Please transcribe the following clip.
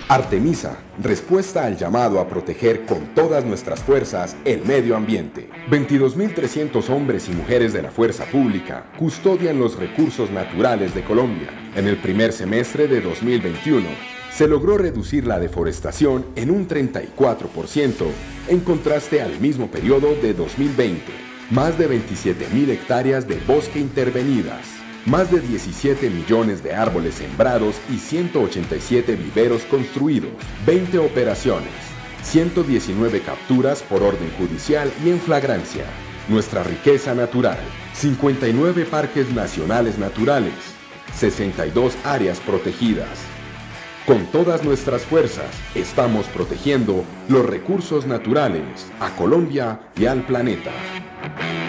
Artemisa, respuesta al llamado a proteger con todas nuestras fuerzas el medio ambiente. 22.300 hombres y mujeres de la fuerza pública custodian los recursos naturales de Colombia. En el primer semestre de 2021, se logró reducir la deforestación en un 34% en contraste al mismo periodo de 2020. Más de 27.000 hectáreas de bosque intervenidas. Más de 17 millones de árboles sembrados y 187 viveros construidos, 20 operaciones, 119 capturas por orden judicial y en flagrancia. Nuestra riqueza natural, 59 parques nacionales naturales, 62 áreas protegidas. Con todas nuestras fuerzas, estamos protegiendo los recursos naturales, a Colombia y al planeta.